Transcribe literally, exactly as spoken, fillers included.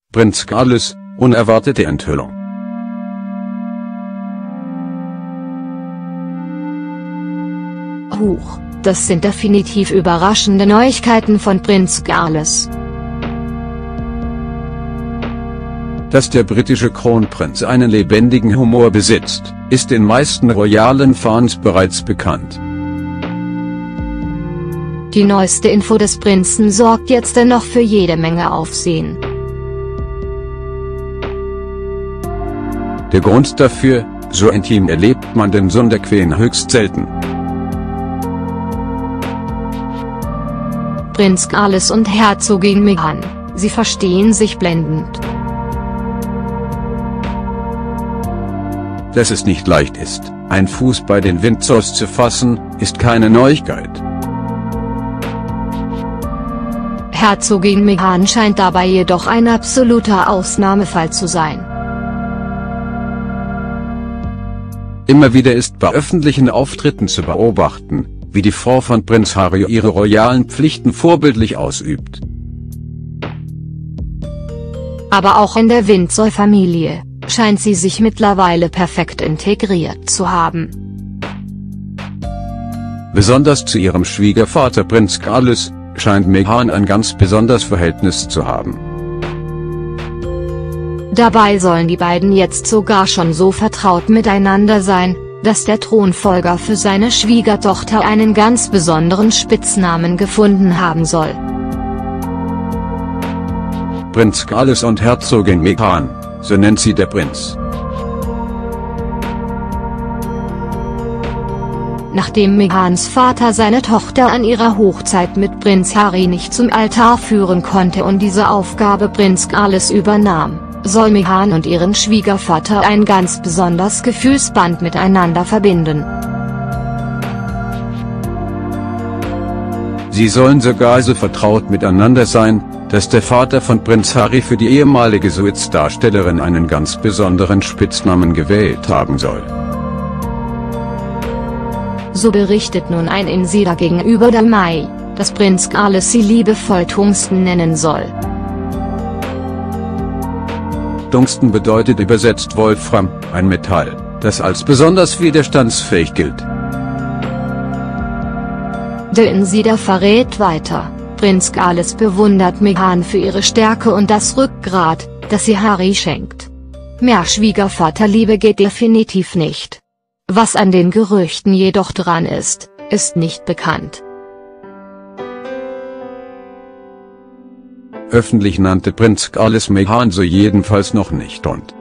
Prinz Carlos, unerwartete Enthüllung. Huch, das sind definitiv überraschende Neuigkeiten von Prinz Carlos. Dass der britische Kronprinz einen lebendigen Humor besitzt, ist den meisten royalen Fans bereits bekannt. Die neueste Info des Prinzen sorgt jetzt dennoch für jede Menge Aufsehen. Der Grund dafür: so intim erlebt man den Sohn der Queen höchst selten. Prinz Carlos und Herzogin Meghan, sie verstehen sich blendend. Dass es nicht leicht ist, einen Fuß bei den Windsors zu fassen, ist keine Neuigkeit. Herzogin Meghan scheint dabei jedoch ein absoluter Ausnahmefall zu sein. Immer wieder ist bei öffentlichen Auftritten zu beobachten, wie die Frau von Prinz Harry ihre royalen Pflichten vorbildlich ausübt. Aber auch in der Windsor-Familie scheint sie sich mittlerweile perfekt integriert zu haben. Besonders zu ihrem Schwiegervater Prinz Carlos scheint Meghan ein ganz besonderes Verhältnis zu haben. Dabei sollen die beiden jetzt sogar schon so vertraut miteinander sein, dass der Thronfolger für seine Schwiegertochter einen ganz besonderen Spitznamen gefunden haben soll. Prinz Carlos und Herzogin Meghan, so nennt sie der Prinz. Nachdem Meghans Vater seine Tochter an ihrer Hochzeit mit Prinz Harry nicht zum Altar führen konnte und diese Aufgabe Prinz Carlos übernahm, soll Meghan und ihren Schwiegervater ein ganz besonderes Gefühlsband miteinander verbinden. Sie sollen sogar so vertraut miteinander sein, dass der Vater von Prinz Harry für die ehemalige Suits-Darstellerin einen ganz besonderen Spitznamen gewählt haben soll. So berichtet nun ein Insider gegenüber der Mai, dass Prinz Carlos sie liebevoll Tungsten nennen soll. Tungsten bedeutet übersetzt Wolfram, ein Metall, das als besonders widerstandsfähig gilt. Der Insider verrät weiter: Prinz Carlos bewundert Meghan für ihre Stärke und das Rückgrat, das sie Harry schenkt. Mehr Schwiegervaterliebe geht definitiv nicht. Was an den Gerüchten jedoch dran ist, ist nicht bekannt. Öffentlich nannte Prinz Carlos Meghan so jedenfalls noch nicht und